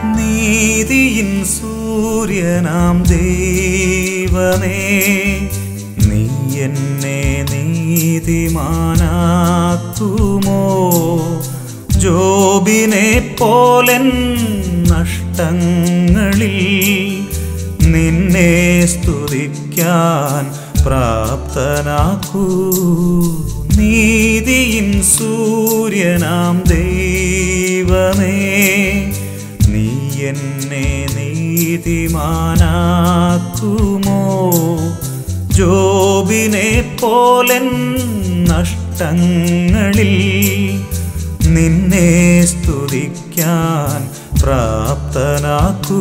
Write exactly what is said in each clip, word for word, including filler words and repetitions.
നീതിയിൻ സൂര്യനാം ദൈവമേ, നീ എന്നെ നീതിമാനാക്കുമോ? ജോബിനെ പോലൻ നഷ്ടങ്ങളിൽ നിന്നെ സ്തുതിക്കാൻ പ്രാപ്തനാക്കൂ. നീതിയിൻ സൂര്യനാം ദൈവമേ, നീ എന്നെ നീതിമാനാക്കുമോ? ജോബിനെ പോലൻ നഷ്ടങ്ങളിൽ നിന്നെ സ്തുതിക്കാൻ പ്രാപ്തനാക്കൂ.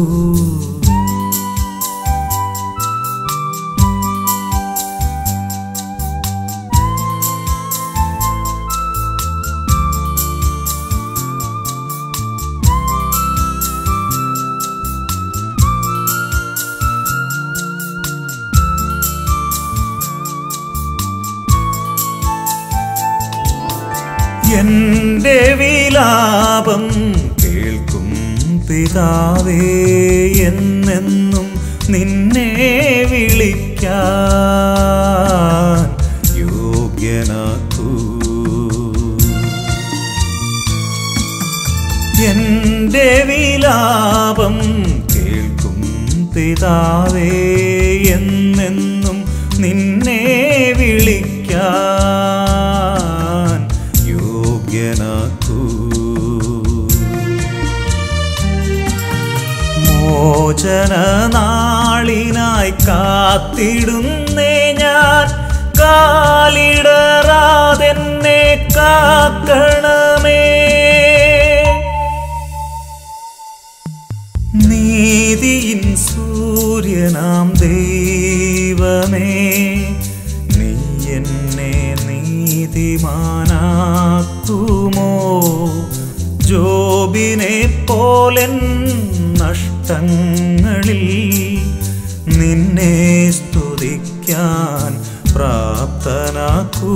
എന്റെ വിലാപം കേൾക്കും പിതാവേ, എന്നെന്നും നിന്നെ വിളിക്കാൻ യോഗ്യനാക്കൂ. എന്റെ വിലാപം കേൾക്കും പിതാവേ, എന്നെന്നും നിന്നെ വിളിക്കാൻ യോഗ്യനാക്കൂ. മോചന നാളിനായി കാത്തിടുന്നേ ഞാൻ, കാലിടറാതെന്നെ കാക്കണമേ. നീതിയിൻ സൂര്യനാം ദൈവമേ, നീ എന്നെ നീതിമാനാക്കുമോ? ജോബിനെ പോലൻ നഷ്ടങ്ങളിൽ നിന്നെ സ്തുതിക്കാൻ പ്രാപ്തനാക്കൂ.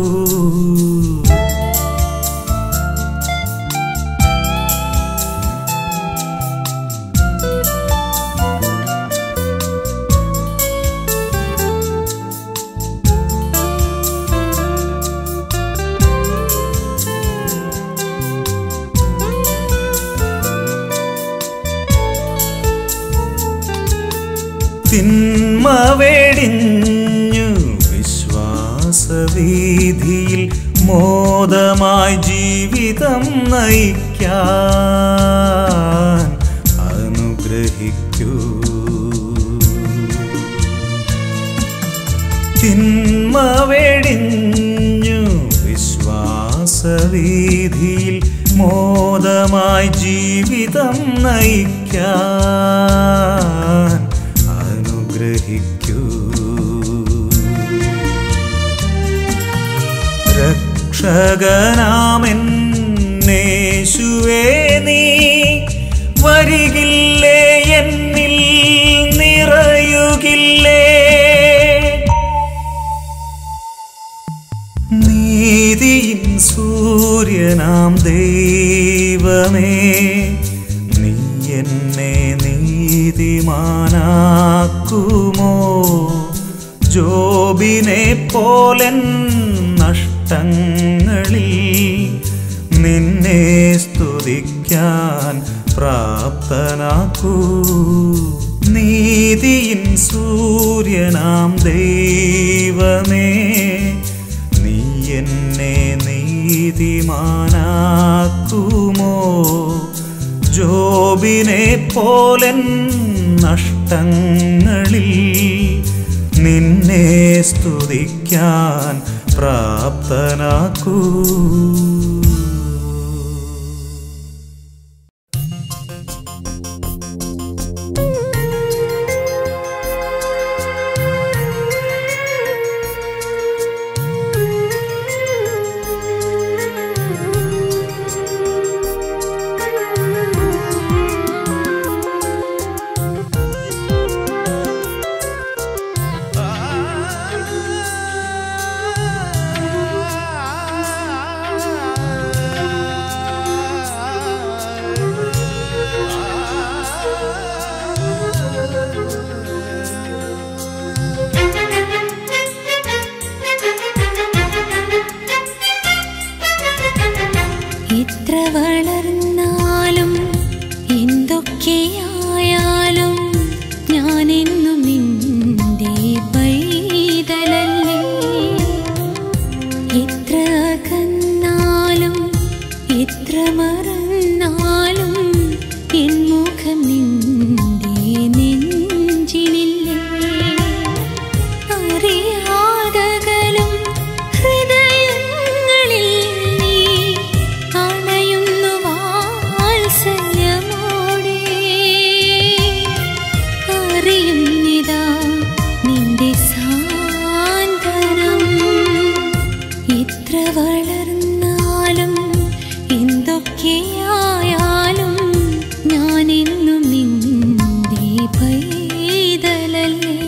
തിന്മ വെടിഞ്ഞു വിശ്വാസവീഥിയിൽ മോദമായി ജീവിതം നയിക്കാൻ അനുഗ്രഹിക്കൂ. തിന്മ വെടിഞ്ഞു വിശ്വാസവീഥിയിൽ മോദമായി ജീവിതം നയിക്കാൻ അനുഗ്രഹിക്കൂ. രക്ഷകനാമെന്നേശുവേ, നീ വരികില്ലേ? എന്നിൽ നിറയുകില്ലേ? നീതിയിൻ സൂര്യനാം ദൈവമേ, നീ എന്നെ നീതിമാനാക്കുമോ? ജോബിനെ പോലൻ നഷ്ടങ്ങളിൽ നിന്നെ സ്തുതിക്കാൻ പ്രാപ്തനാക്കൂ. നീതിയിൻ സൂര്യനാം ദൈവമേ, നീ എന്നെ നീതിമാനാക്കുമോ? ജോബിനെ പോലൻ നഷ്ടങ്ങളിൽ നിന്നെ സ്തുതിക്കാൻ പ്രാപ്തനാക്കൂ. Ah മറന്നാലും എൻ മുഖം നിന്റെ നെഞ്ചിനില്ലേ. അറിയാതകലും ഹൃദയങ്ങളിൽ നീ അണയുന്നു വാത്സല്യമോടെ. അറിയുന്നിതാ നിന്റെ സാന്ത്വനം. എത്ര വളർന്നാലും എന്തൊക്കെയായാലും ഞാനെന്നും നിന്റെ പൈതലല്ലേ.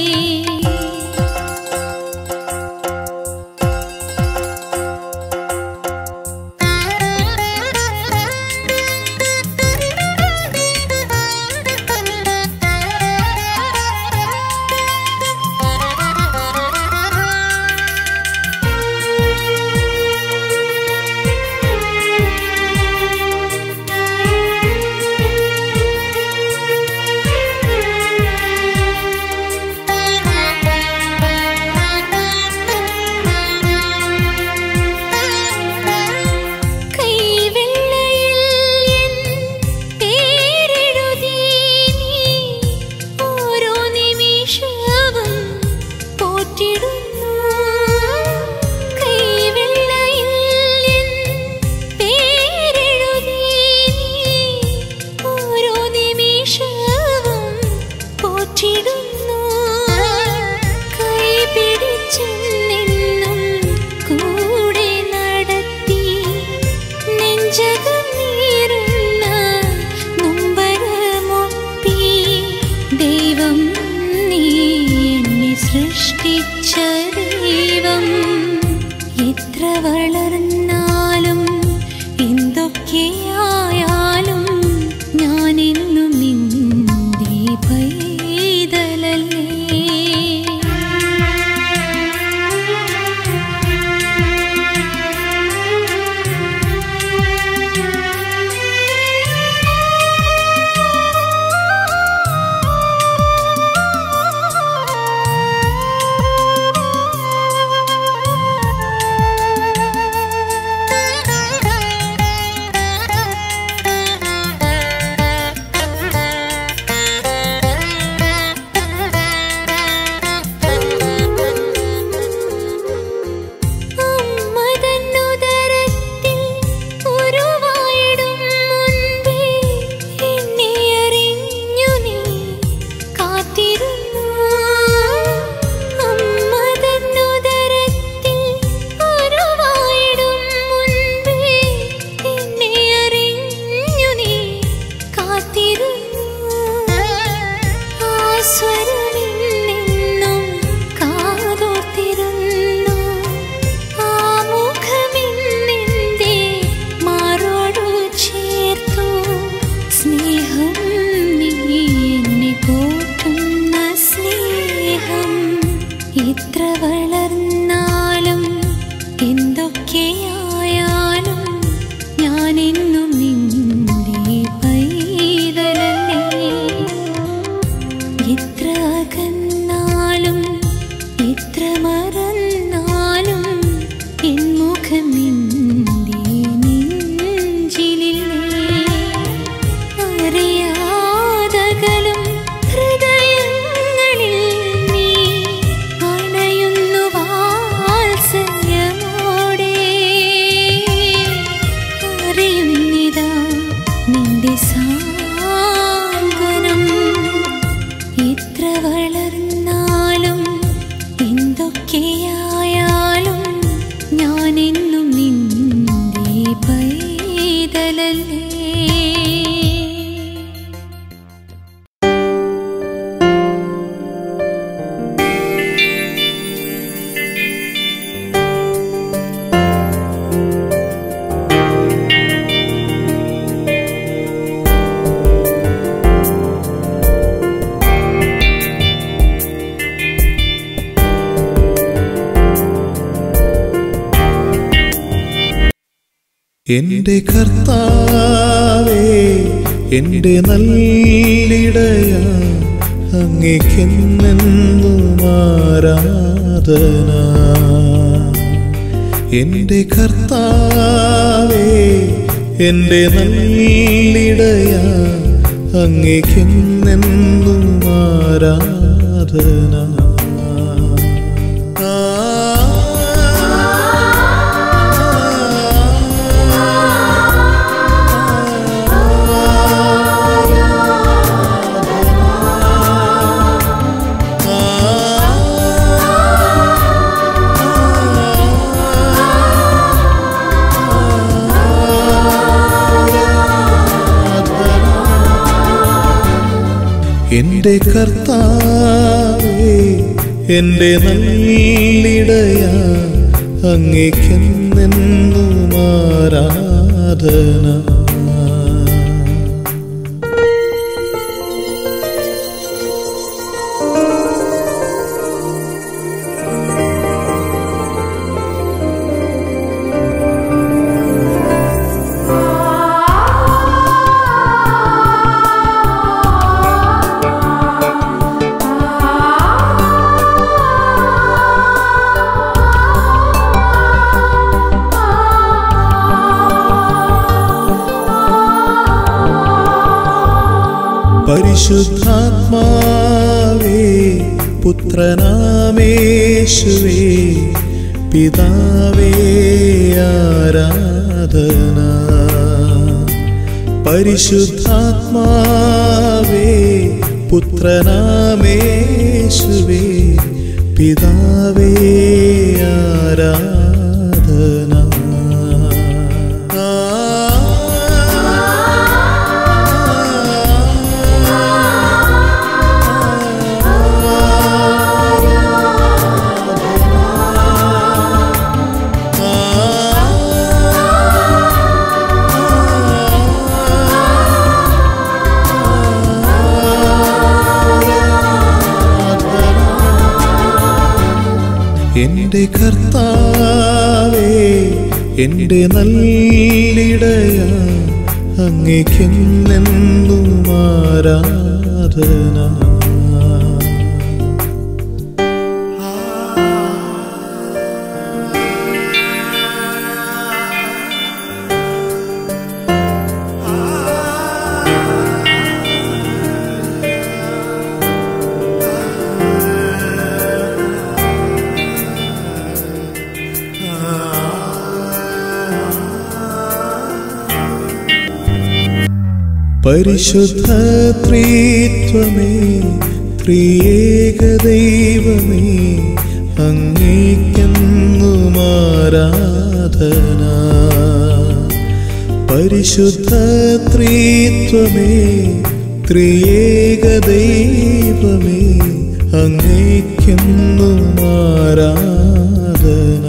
സൃഷ്ടിച്ച ദൈവം എത്ര വളർന്നാലും എന്തൊക്കെയായാലും ഞാനെന്നും നിന്റെ പൈതലല്ലേ. എത്ര വളർന്നാലും എന്തൊക്കെയായാലും ഞാനെന്നും നിന്റെ പൈതലല്ലേ. എത്ര അകന്നാലും എത്ര മറന്നാലും എൻ മുഖം നിന്റെ നെഞ്ചിലില്ലേ. അറിയാതകലും ഹൃദയങ്ങളിൽ നീ അണയുന്നു വാത്സല്യമോടെ. അറിയുന്നിതാ നിന്റെ സാന്ത്വനം. എത്ര വളർന്നാലും എന്തൊക്കെയായാലും ഞാനെന്നും നിന്റെ പൈതലല്ലേ. എന്റെ കർത്താവേ, എന്റെ നല്ലിടയ, അങ്ങേക്കെന്നെന്നും ആരാധന. എന്റെ കർത്താവേ, എൻ്റെ നല്ലിടയ അങ്ങേക്കെന്നെന്നും ആരാധന. എൻ്റെ കർത്താവേ എൻ്റെ നല്ലിടയ അങ്ങേക്കെന്നെന്നും ആരാധന. പരിശുദ്ധാത്മാവേ പുത്രനാമേശുവേ പിതാവേ ആരാധന. പരിശുദ്ധാത്മാവേ പുത്രനാമേശുവേ പിതാവേ ആരാധന. എൻ്റെ കർത്താവേ എൻ്റെ നല്ലിടയ അങ്ങേക്കെന്നെന്നും ആരാധന. പരിശുദ്ധ ത്രിത്വമേ ത്രിയേക ദൈവമേ അങ്ങേക്കെന്നും ആരാധന. പരിശുദ്ധ ത്രിത്വമേ ത്രിയേക ദൈവമേ അങ്ങേക്കെന്നും ആരാധന.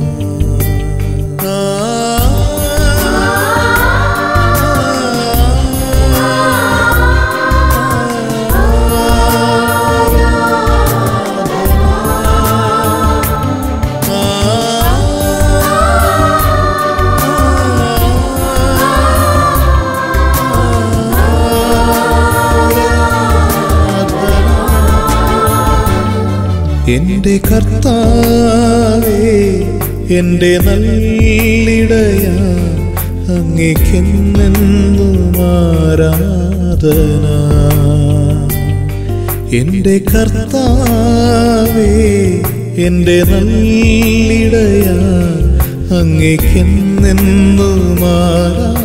എൻ്റെ കർത്താവേ എൻ്റെ നല്ലിടയ അങ്ങേക്കെന്നെന്നും ആരാധന. എൻ്റെ കർത്താവേ എൻ്റെ നല്ലിടയ അങ്ങേക്കെന്നെന്നും ആരാധന.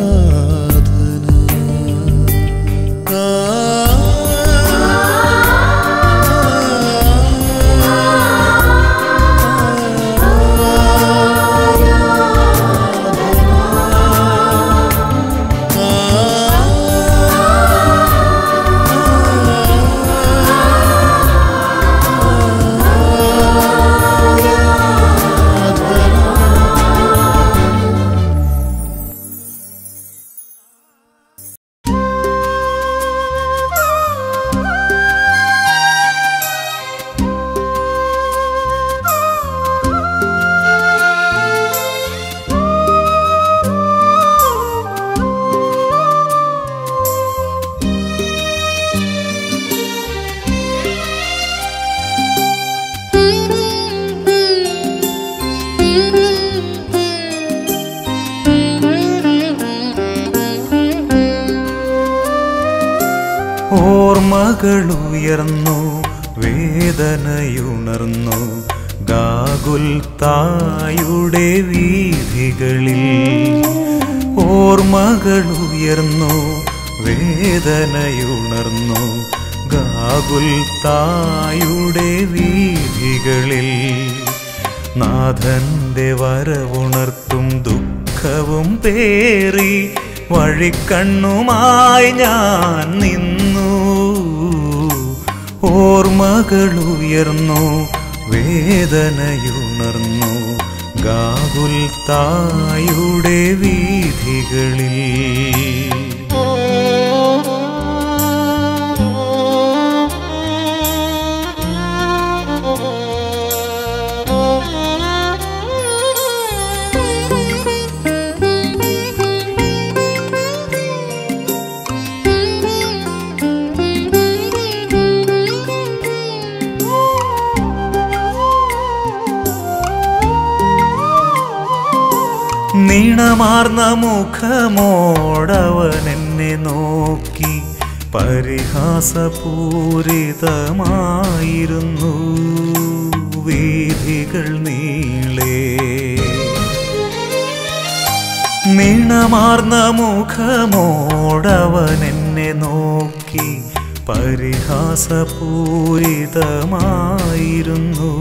ഓർമ്മകളുയർന്നു വേദനയുണർന്നു ഗാഗുൽത്തായുടെ വീഥികളിൽ. ഓർമ്മകളുയർന്നു വേദനയുണർന്നു ഗാഗുൽത്തായുടെ വീഥികളിൽ. നാഥന്റെ വരവുണർത്തും ദുഃഖവും പേറി വഴിക്കണ്ണുമായി ഞാൻ നിന്നു. ഓർമ്മകളുയർന്നു വേദനയുണർന്നു ഗാഗുൽത്തായുടെ വീഥികളിൽ. നീണമാർന്ന മുഖമോടവൻ എന്നെ നോക്കി പരിഹാസപൂരിതമായിരുന്നു വീഥികൾ നീളേ. നീണമാർന്ന മുഖമോടവൻ എന്നെ നോക്കി പരിഹാസപൂരിതമായിരുന്നു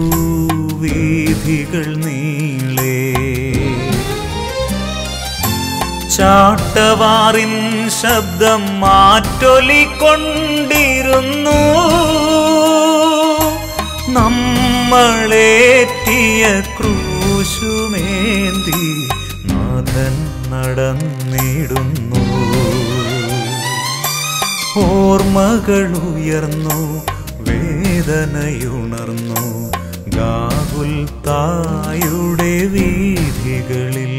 വീഥികൾ നീളേ. ചാട്ടവാറിൻ ശബ്ദം മാറ്റൊലിക്കൊണ്ടിരുന്നു. നമ്മളേറ്റിയ ക്രൂശുമേന്തി നാഥൻ നടന്നിടുന്നു. ഓർമ്മകളുയർന്നു വേദനയുണർന്നു ഗാഗുൽത്തായുടെ വീഥികളിൽ.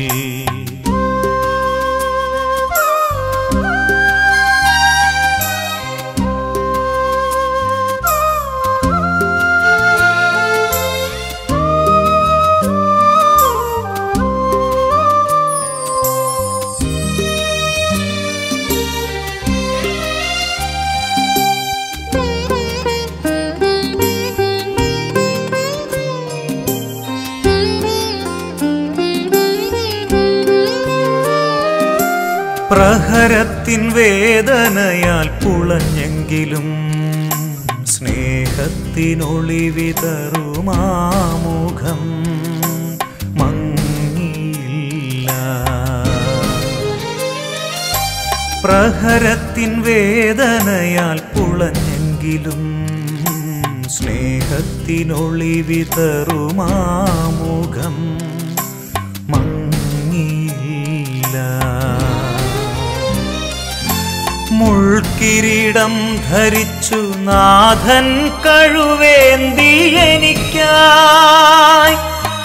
പ്രഹരത്തിൻ വേദനയാൽ പുളഞ്ഞെങ്കിലും സ്നേഹത്തിനൊളിവിതറുമാമുഖം മങ്ങിയില്ല. പ്രഹരത്തിൻ വേദനയാൽ പുളഞ്ഞെങ്കിലും സ്നേഹത്തിനൊളിവിതറുമാമുഖം മങ്ങിയില്ല. മുൾക്കിരീടം ധരിച്ചു നാഥൻ കഴുവേന്തി എനിക്കായി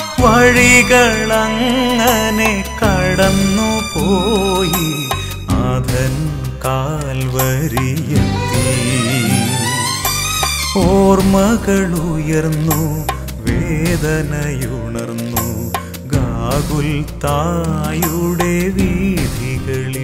വഴികളങ്ങനെ കടന്നു പോയി നാഥൻ കാൽവരിയെത്തി. ഓർമ്മകളുയർന്നു വേദനയുണർന്നു ഗാഗുൽത്തായുടെ വീഥികളിൽ.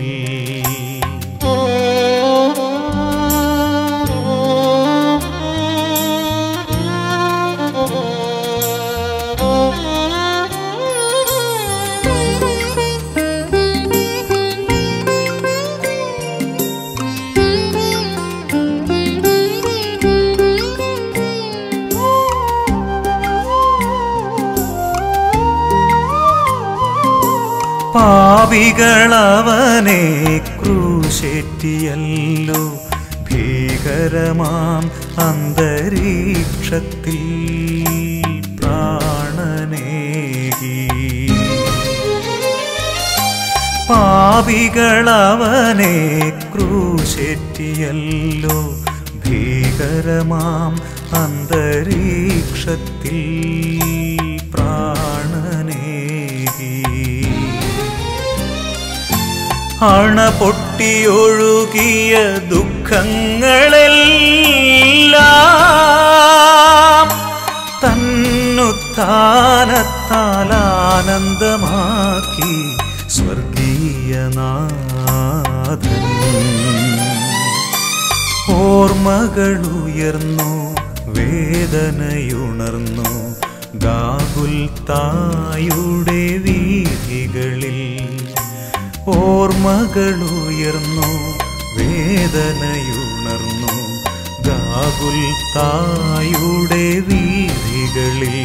പാപികളവനെ ക്രൂശേറ്റിയല്ലോ ഭീകരമാം അന്തരീക്ഷത്തിൽ പ്രാണനേകി. പാപികളവനെ ക്രൂശേറ്റിയല്ലോ ഭീകരമാം അന്തരീക്ഷത്തിൽ പ്രാണനേകി. അണ പൊട്ടിയൊഴുകിയ ദുഃഖങ്ങളെല്ലാം തന്നുത്ഥാനത്താൽ ആനന്ദമാക്കി സ്വർഗീയനാഥൻ. ഓർമ്മകളുയർന്നു വേദനയുണർന്നു ഗാഗുൽത്തായുടെ വീഥികളിൽ. ഓർമ്മകളുയർന്നു വേദനയുണർന്നു ഗാഗുൽത്തായുടെ വീഥികളിൽ.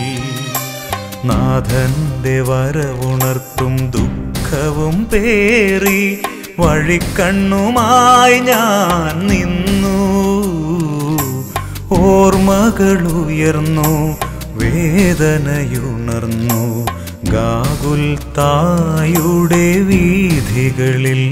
നാഥന്റെ വരവുണർത്തും ദുഃഖവും പേറി വഴിക്കണ്ണുമായി ഞാൻ നിന്നു. ഓർമ്മകളുയർന്നു വേദനയുണർന്നു ഗാഗുൽത്തായുടെ വീഥികളിൽ.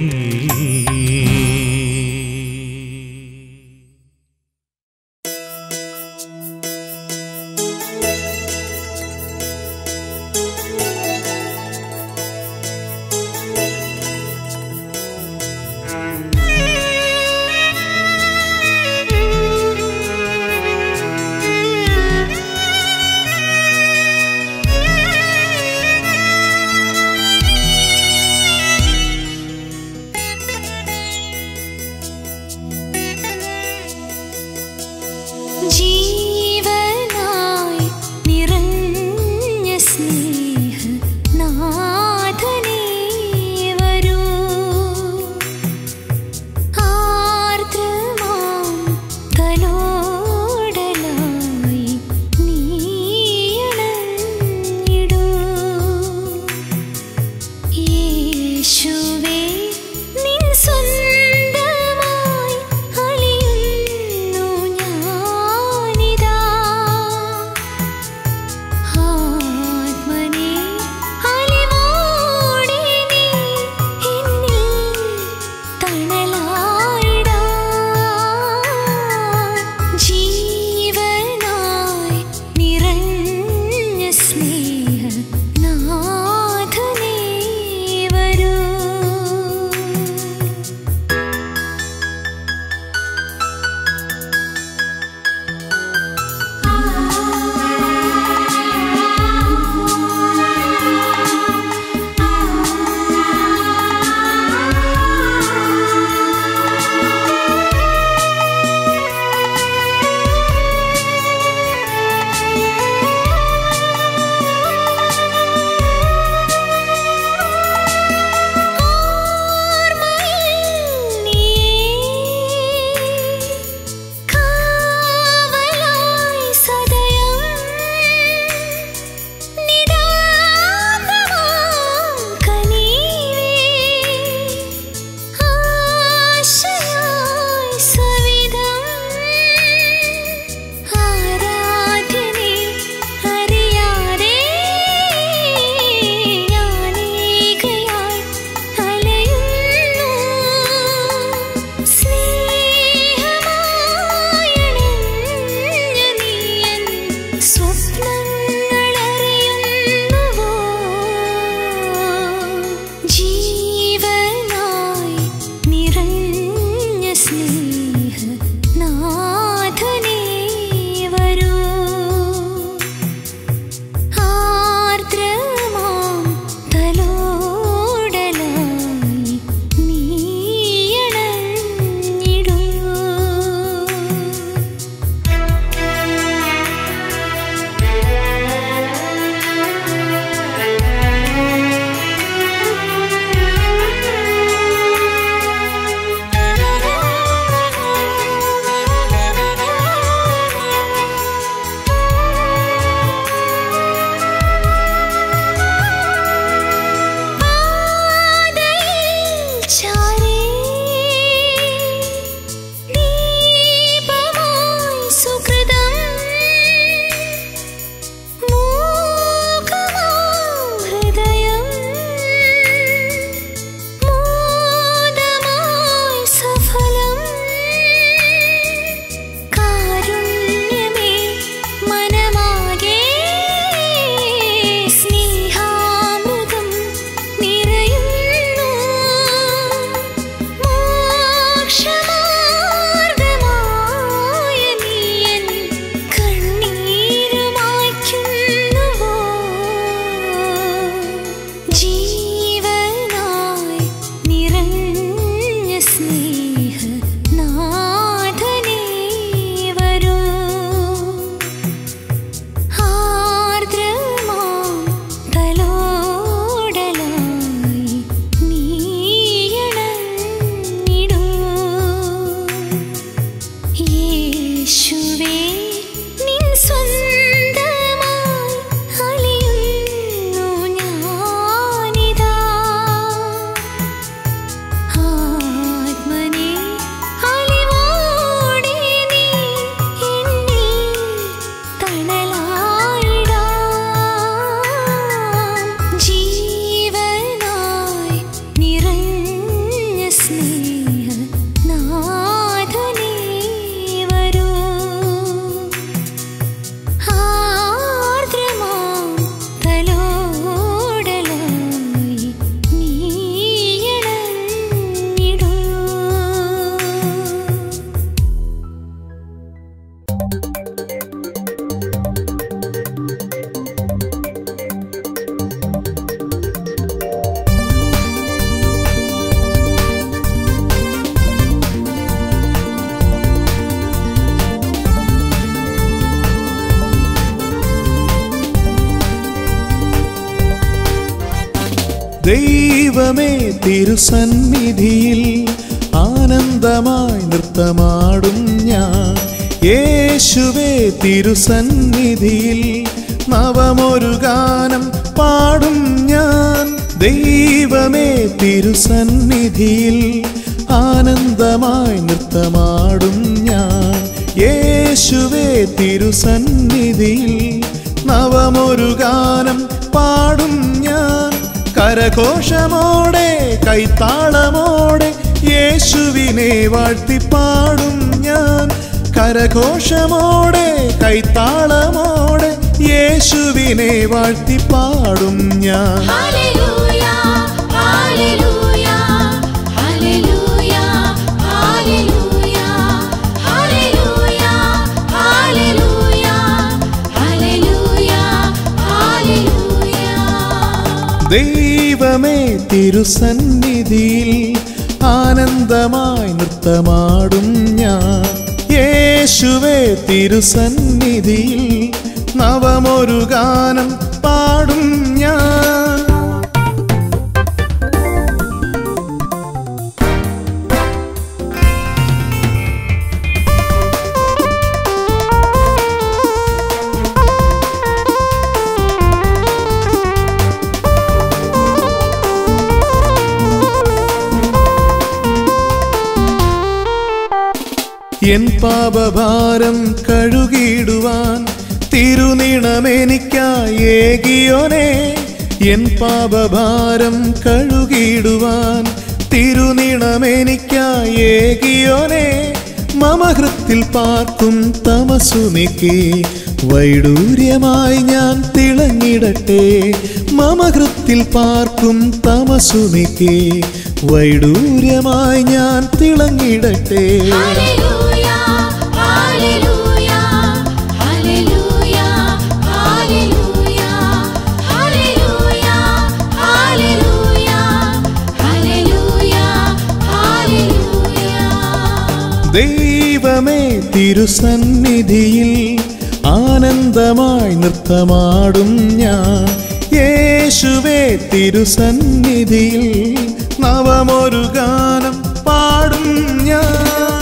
ദൈവമേ തിരുസന്നിധിയിൽ ആനന്ദമായി നൃത്തമാടും ഞാൻ. യേശുവേ തിരുസന്നിധിയിൽ നവമൊരു ഗാനം പാടും ഞാൻ. ദൈവമേ തിരുസന്നിധിയിൽ ആനന്ദമായി നൃത്തമാടും ഞാൻ. യേശുവേ തിരുസന്നിധിയിൽ നവമൊരു ഗാനം പാടും ഞാൻ. കരഘോഷമോടെ കൈത്താളമോടെ യേശുവിനെ വാഴ്ത്തിപ്പാടും ഞാൻ. കരഘോഷമോടെ കൈത്താളമോടെ യേശുവിനെ വാഴ്ത്തിപ്പാടും ഞാൻ. ഹല്ലേലൂയ ഹല്ലേലൂയ ഹല്ലേലൂയ ഹല്ലേലൂയ ഹല്ലേലൂയ ഹല്ലേലൂയ ഹല്ലേലൂയ ഹല്ലേലൂയ. ദൈവമേ തിരുസന്നിധിയിൽ ആനന്ദമായി നൃത്തമാടും ഞാൻ. യേശുവേ തിരുസന്നിധിയിൽ നവമൊരു ഗാനം പാടും ഞാൻ. എൻ പാപഭാരം കഴുകിടുവാൻ തിരുനിണമെനിക്കായി ഏകിയോനേ. എൻ പാപഭാരം കഴുകിടുവാൻ തിരുനിണമെനിക്കായി ഏകിയോനേ. മമഹൃത്തിൽ പാർക്കും തമസു നീക്കി വൈഡൂര്യമായി ഞാൻ തിളങ്ങിടട്ടെ. മമഹൃത്തിൽ പാർക്കും തമസു നീക്കി വൈഡൂര്യമായി ഞാൻ തിളങ്ങിടട്ടെ. ഹല്ലേലൂയ ഹല്ലേലൂയ ഹല്ലേലൂയ ഹല്ലേലൂയ ഹല്ലേലൂയ ഹല്ലേലൂയ ഹല്ലേലൂയ ഹല്ലേലൂയ. ദൈവമേ തിരുസന്നിധിയിൽ ആനന്ദമായി നൃത്തമാടും ഞാൻ. യേശുവേ തിരുസന്നിധിയിൽ നവമൊരു ഗാനം പാടും ഞാൻ.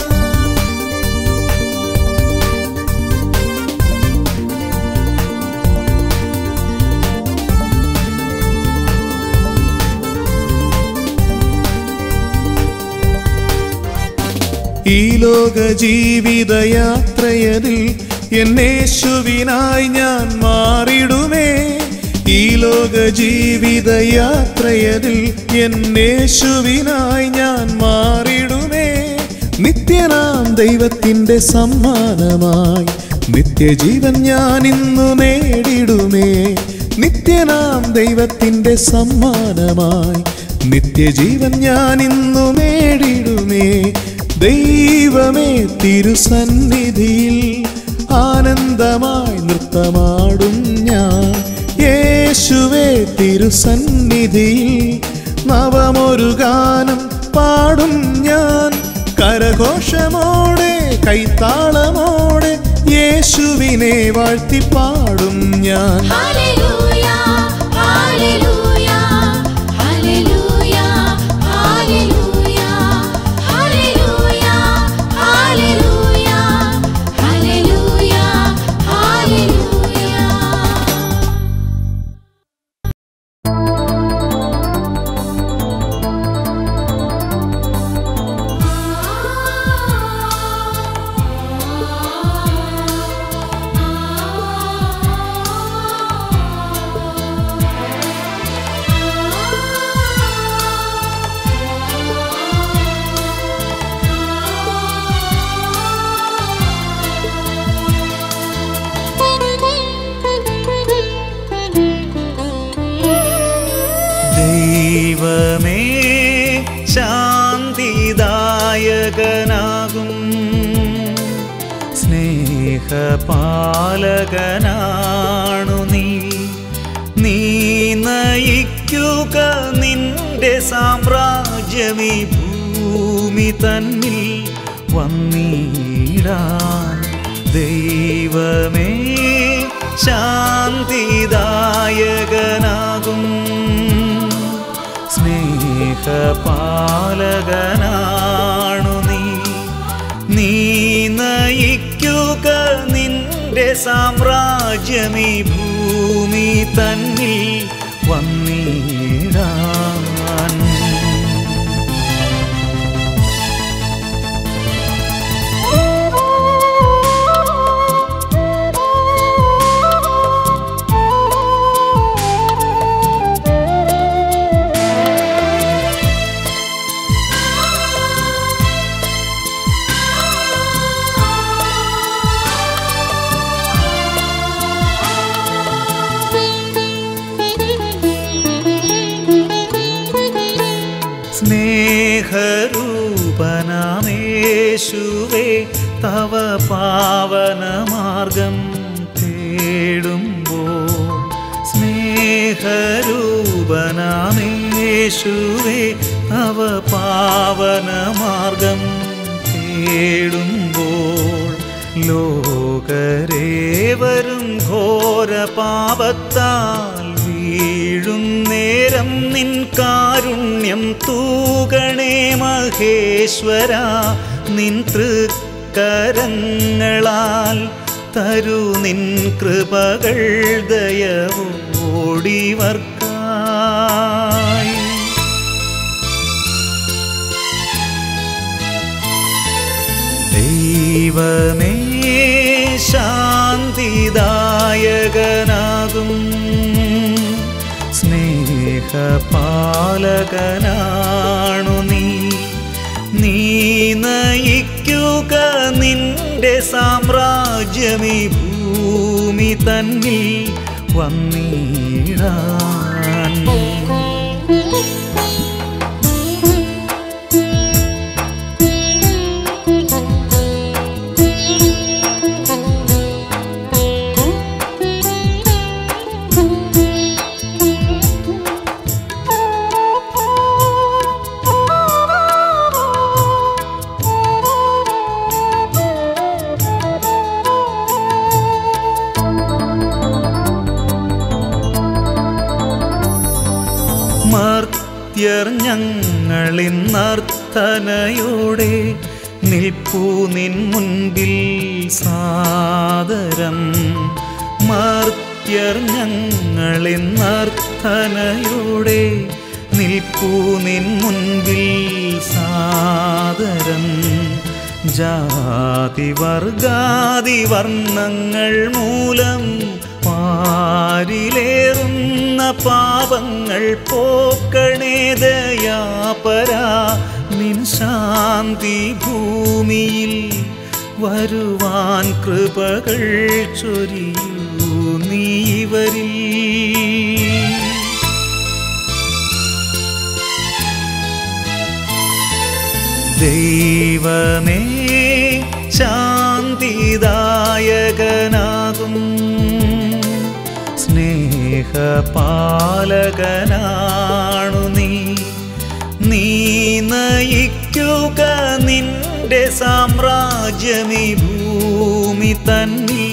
ഈ ലോക ജീവിതയാത്രയതിൽ എന്നേശുവിനായി ഞാൻ മാറിടുമേ. ഈ ലോക ജീവിതയാത്രയതിൽ എന്നേശുവിനായി ഞാൻ മാറിടുമേ. നിത്യനാം ദൈവത്തിൻ്റെ സമ്മാനമായി നിത്യജീവൻ ഞാൻ ഇന്നു നേടിടുമേ. നിത്യനാം ദൈവത്തിൻ്റെ സമ്മാനമായി നിത്യജീവൻ ഞാൻ ഇന്നു നേടിടുമേ. ദൈവമേ തിരുസന്നിധിയിൽ ആനന്ദമായി നൃത്തമാടും ഞാൻ. യേശുവേ തിരുസന്നിധിയിൽ നവമൊരു ഗാനം പാടും ഞാൻ. കരഘോഷമോടെ കൈത്താളമോടെ യേശുവിനെ വാഴ്ത്തിപ്പാടും ഞാൻ. ഹല്ലേലൂയ ഹല്ലേലൂയ ഹല്ലേലൂയ ഹല്ലേലൂയ ഹല്ലേലൂയ ഹല്ലേലൂയ ഹല്ലേലൂയ ഹല്ലേലൂയ. ദൈവമേ ശാന്തിദായകനാകും സ്നേഹപാലകനാണു നീ. നീ നയിക്കുക നിന്റെ സാമ്രാജ്യമീ ഭൂമി തന്നിൽ വന്നിടാൻ. ദൈവമേ ശാന്തിദായകനാകും സ്നേഹപാലകനാണു നീ. നീ നയിക്കുക നിന്റെ സാമ്രാജ്യമീ ഭൂമി തന്നിൽ വന്നിടാൻ. സ്നേഹരൂപനാമേശുവേ തവ പാവനമാർഗം തേടുമ്പോൾ, സ്നേഹരൂപനാമേശുവേ തവ പാവനമാർഗം തേടുമ്പോൾ, ലോകരേവരും ഘോരപാപത്താൽ വീഴും നേരം നിൻ കാരുണ്യം തൂകണേ മഹേശ്വര. നിൻ തൃക്കരങ്ങളാൽ തരു നിൻ കൃപകൾ ദയവോടിവർക്കായി. ദൈവമേ ശാന്തിദായകനാകും സ്നേഹപാലകനാണു നീ. നീ നയിക്കുക നിന്റെ സാമ്രാജ്യമീ ഭൂമി തന്നിൽ വന്നിടാൻ. മർത്യർ ഞങ്ങളിന്നർത്ഥനയോടെ നിൽപ്പൂ നിൻ മുൻപിൽ സാദരം. മർത്യർ ഞങ്ങളിന്നർത്ഥനയോടെ നിൽപ്പൂ നിൻ മുൻപിൽ സാദരം. ജാതിവർഗാദി വർണ്ണങ്ങൾ മൂലം പാരിലേറുന്ന പാപങ്ങൾ പോക്കണേ ദയാപരാ. നിൻ ശാന്തി ഭൂമിയിൽ വരുവാൻ കൃപകൾ ചൊരിയൂ നീവരിൽ. ദൈവമേ ശാന്തിദായകനാകും സ്നേഹപാലകനാണു നീ. നീ നയിക്കുക നിന്റെ സാമ്രാജ്യമീ ഭൂമി തന്നിൽ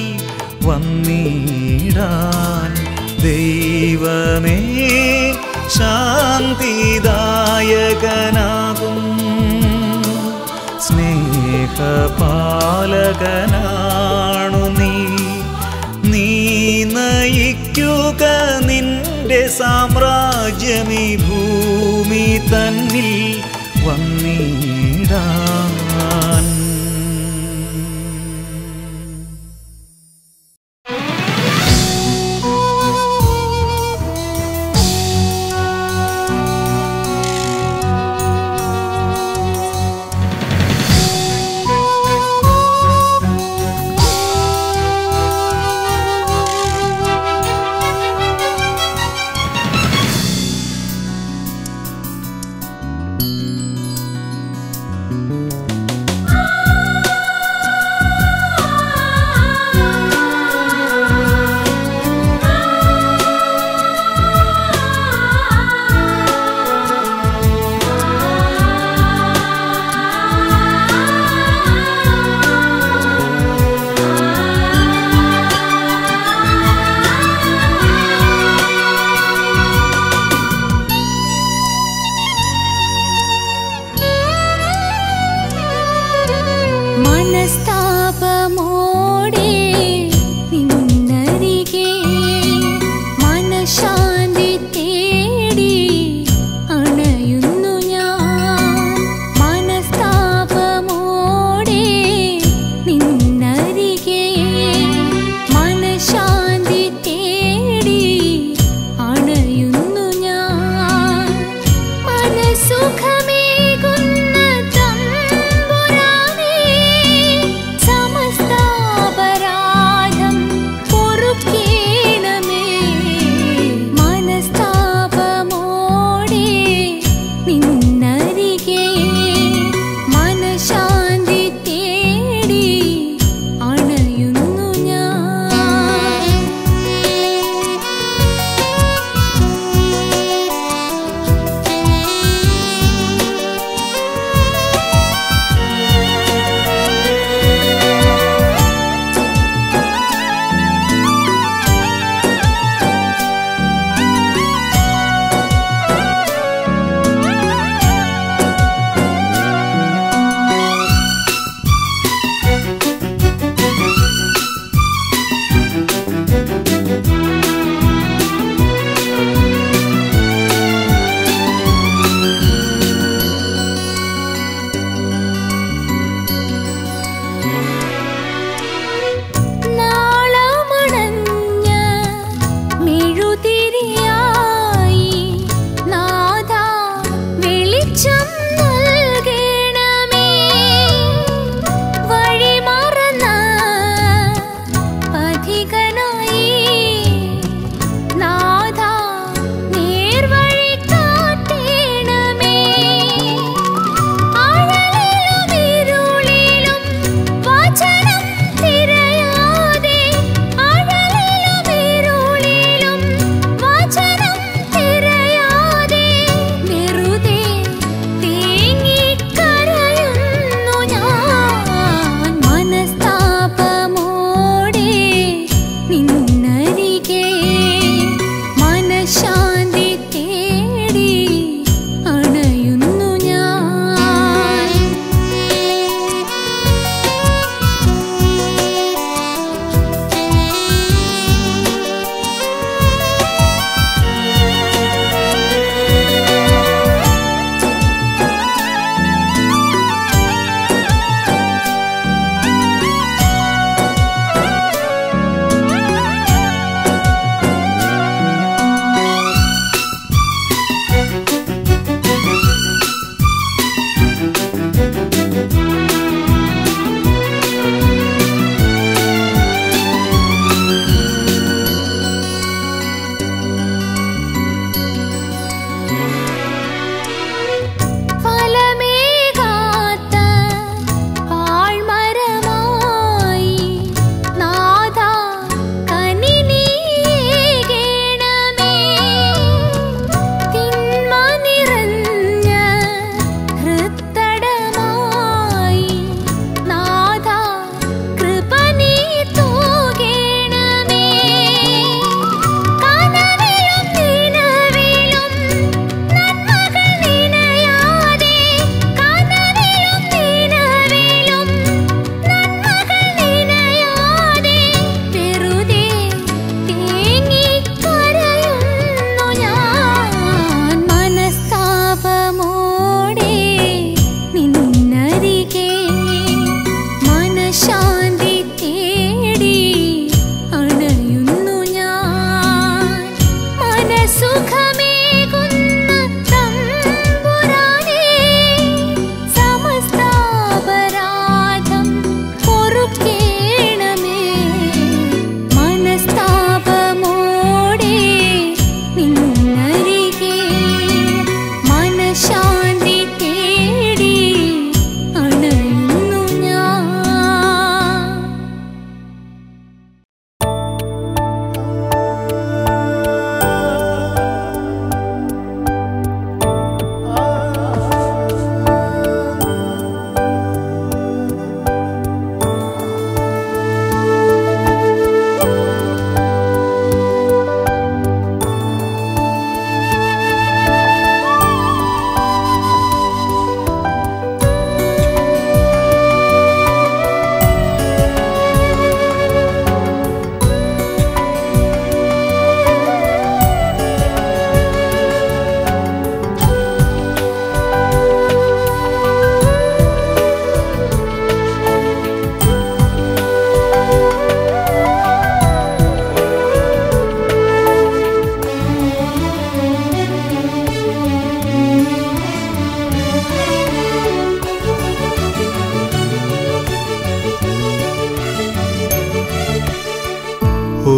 വന്നിടാൻ. ദൈവമേ ശാന്തിദായകനാകും സ്നേഹപാലകനാണു നീ. നീ നയിക്കുക നിന്റെ സാമ്രാജ്യമീ ഭൂമി തന്നിൽ വന്നിടാൻ. മനസ്താപമോടെ നിന്നരികെ മനഃശാന്തി തേടി അണയുന്നു ഞാൻ. മനസ്താപമോടെ നിന്നരികെ മനഃശാന്തി തേടി അണയുന്നു ഞാൻ. മനസുഖമേകുന്ന തമ്പുരാനേ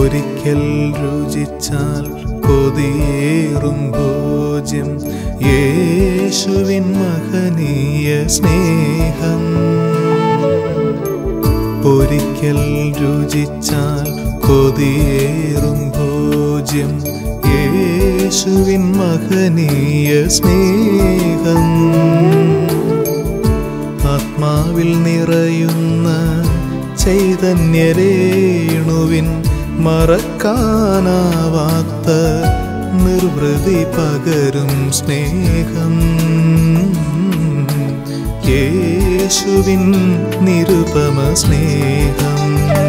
ഒരിക്കൽ രുചിച്ചാൽ കൊതിയേറും ഭോജ്യം യേശുവിൻ മഹനീയ സ്നേഹം. ഒരിക്കൽ രുചിച്ചാൽ കൊതിയേറും ഭോജ്യം യേശുവിൻ മഹനീയ സ്നേഹം. ആത്മാവിൽ നിറയുന്ന ചൈതന്യരേണുവിൻ മറക്കാനാവാത്ത നിർവൃതി പകരും സ്നേഹം. യേശുവിൻ നിരുപമ സ്നേഹം.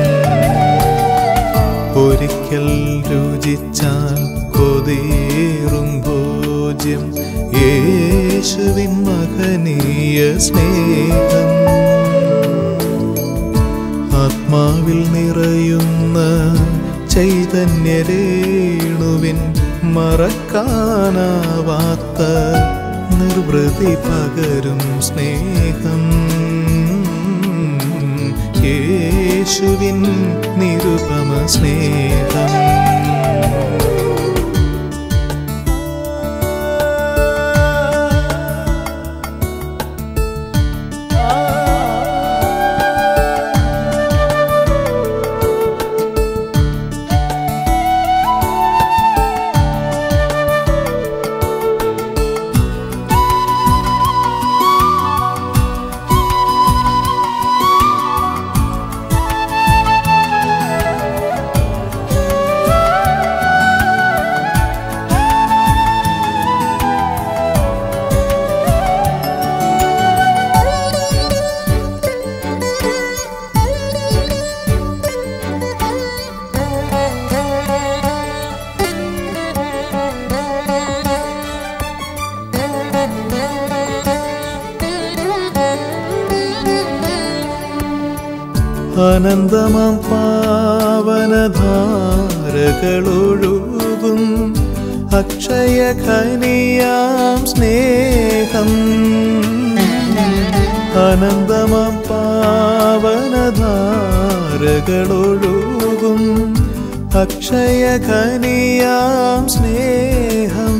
ഒരിക്കൽ രുചിച്ചാൽ കൊതിയേറും ഭോജ്യം യേശുവിൻ മഹനീയ സ്നേഹം. ആത്മാവിൽ നിറയുന്ന ചൈതന്യരേണുവിൻ മറക്കാനാവാത്ത നിർവൃതി പകരും സ്നേഹം. യേശുവിൻ നിരുപമ സ്നേഹം. അനന്തമാം പാവനധാരകളൊഴുകും അക്ഷയഖനിയാം സ്നേഹം. അനന്തമാം പാവനധാരകളൊഴുകും അക്ഷയഖനിയാം സ്നേഹം.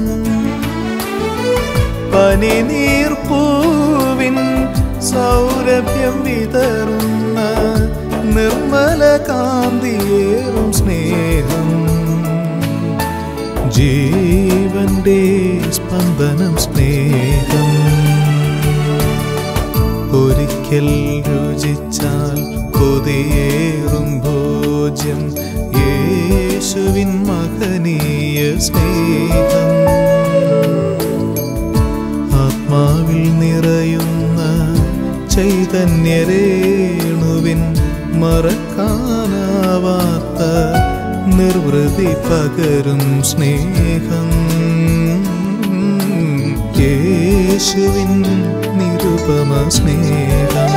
പനിനീർപ്പൂവിൻ സൗരഭ്യം വിതറുന്ന നിർമ്മല കാന്തിയേറും സ്നേഹം. ജീവന്റെ സ്പന്ദനം സ്നേഹം. ഒരിക്കൽ രുചിച്ചാൽ കൊതിയേറും ഭോജ്യം യേശുവിൻ മഹനീയ സ്നേഹം. ആത്മാവിൽ നിറയുന്ന ചൈതന്യരേണുവിൻ മറക്കാനാവാത്ത നിർവൃതി പകരും സ്നേഹം. യേശുവിൻ നിരുപമ സ്നേഹം.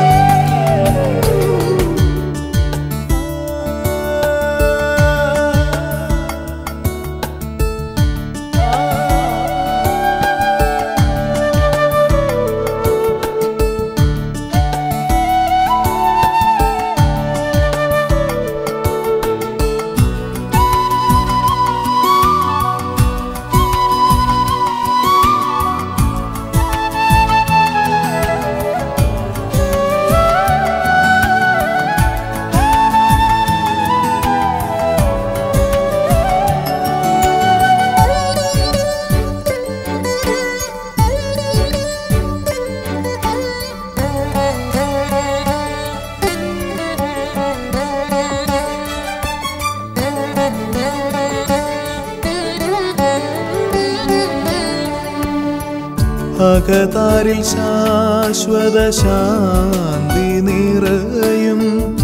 അകതാരിൽ ശാശ്വത ശാന്തി നിറയും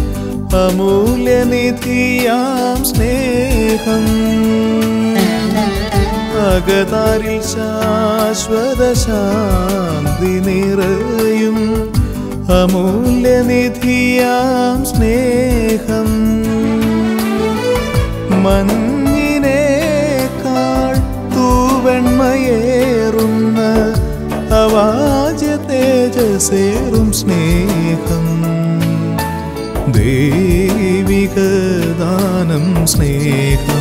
അമൂല്യനിധിയാം സ്നേഹം. അകതാരിൽ ശാശ്വത ശാന്തി നിറയും അമൂല്യനിധിയാം സ്നേഹം. മഞ്ഞിനേക്കാൾ തൂവെണ്മയേറുന്ന അവാജ്യ തേജസേറും സ്നേഹം. ദൈവികദാനം സ്നേഹം.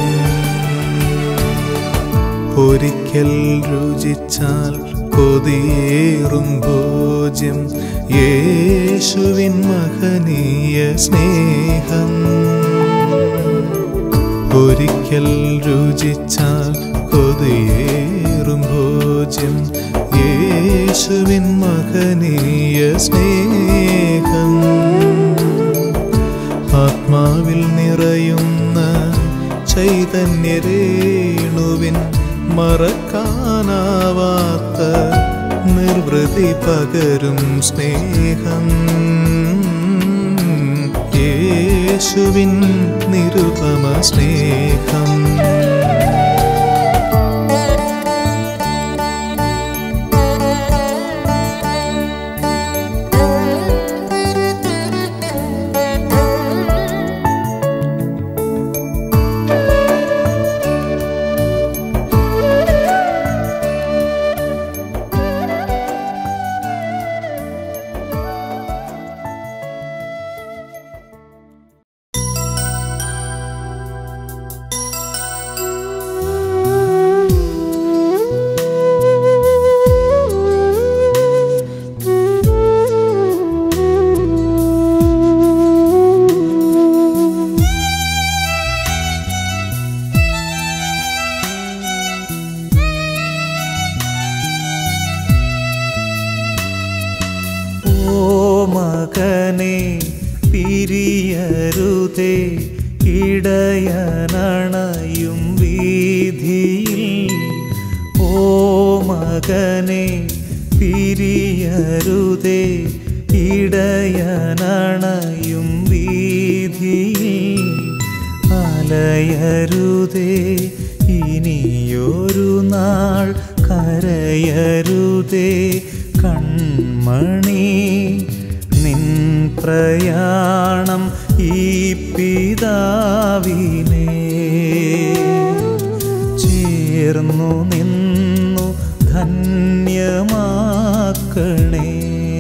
ഒരിക്കൽ രുചിച്ചാൽ കൊതിയേറും ഭോജ്യം യേശുവിൻ മഹനീയ സ്നേഹം. ഒരിക്കൽ രുചിച്ചാൽ കൊതിയേറും ഭോജ്യം യേശുവിൻ മഹനീയ സ്നേഹം. ആത്മാവിൽ നിറയുന്ന ചൈതന്യരേണുവിൻ മറക്കാനാവാത്ത നിർവൃതി പകരും സ്നേഹം. യേശുവിൻ നിരുപമ സ്നേഹം. പിരിയരുതേ ഇടയനണയും വീതിയിൽ. ഓ മകനെ പിരിയരുതേ ഇടയനണയും വീതിയിൽ. അലയരുതേ ഇനിയൊരു നാൾ കരയരുതേ കൺമണി. നിൻ പ്രയാണം ഈ പിതാവിനെ ചേർന്നു നിന്നു ധന്യമാക്കണേ.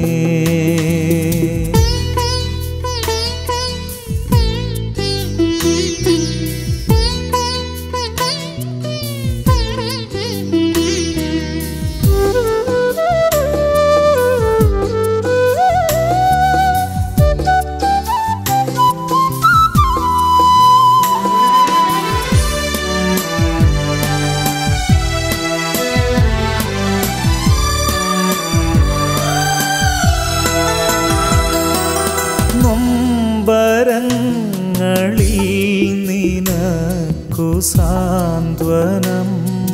നൊമ്പരങ്ങളിൽ നിനക്കു സാന്ത്വനം.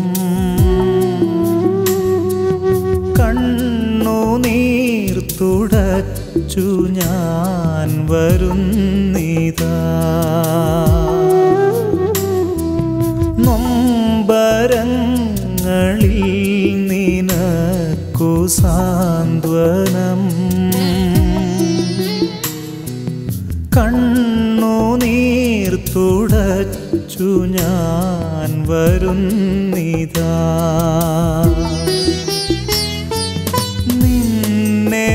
കണ്ണുനീർ തുടച്ചു ഞാൻ വരുന്നിതാ. നൊമ്പരങ്ങളിൽ നിനക്കു സാന്ത്വനം. കണ്ണുനീർ തുടച്ചു ഞാൻ വരുന്നിതാ. നിന്നെ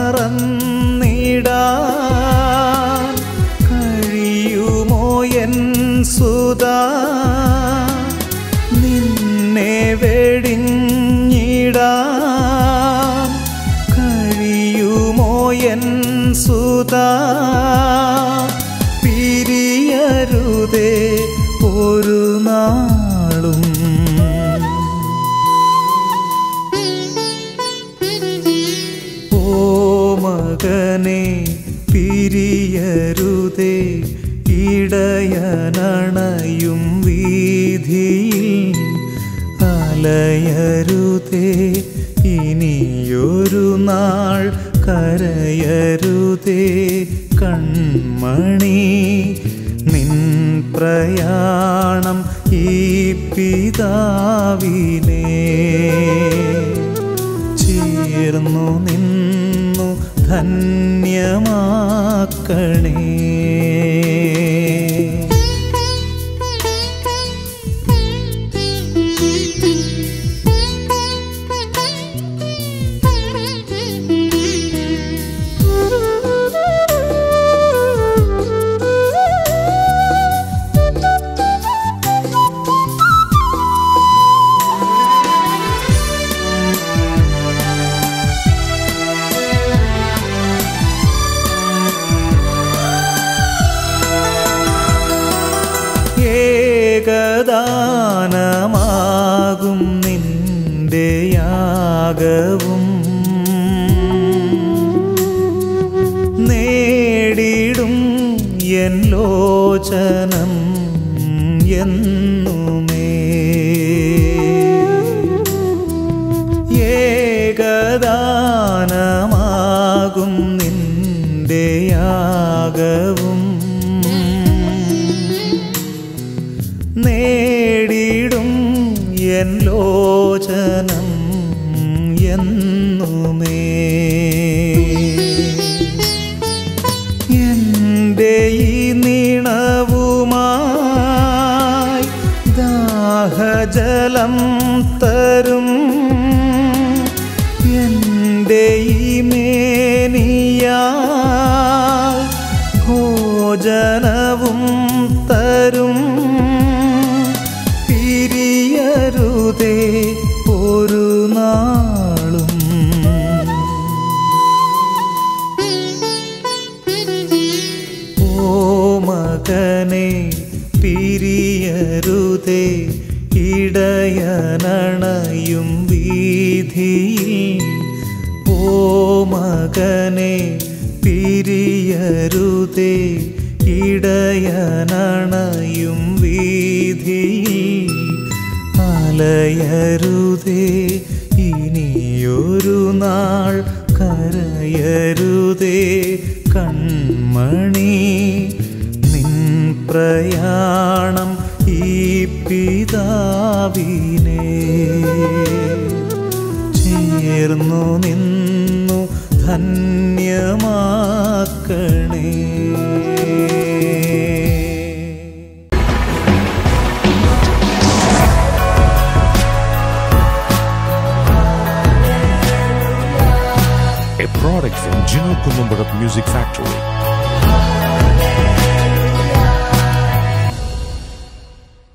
മറന്നിടാൻ കഴിയുമോ എൻ സുതാ. നിന്നെ വെടിഞ്ഞിടാൻ കഴിയുമോ എൻ സുതാ. പിരിയരുതേ ഒരു നാളും. ഓ മകനെ പിരിയരുതേ ഇടയനണയും വീതിയിൽ. അലയരുതേ ഇനിയൊരു നാൾ കരയരുതേ കൺമണി. നിൻ പ്രയാണം ഈ പിതാവിനെ ചേർന്നു നിന്നു ധന്യമാക്കണേ. Thank you. എൻ ലോചനം എന്നുമേ ഏകദാനമാകും നിന്റെ യാഗവും നേടിടും എൻ ലോചനം എന്നുമേ എൻ്റെ ഈ നീണവുമായി ദാഹജലം തരും എൻ്റെ ഈ മേനിയാൽ ഭോജനവും തരും പിരിയരുതേ ഒരു നാളും ഓ മകനെ പിരിയരുതേ ഇടയനണയും വീഥിയിൽ ഓ മകനെ പിരിയരുതേ ഇടയനണയും വീഥിയിൽ അലയരുതേ ഇനിയൊരു നാൾ കരയരുതേ കൺമണി നിൻ പ്രയാണം ഈ പിതാവിനെ ചേർന്നു നിന്നു ധന്യമാക്കണേ. A product from Gino Columbarat Music Factory.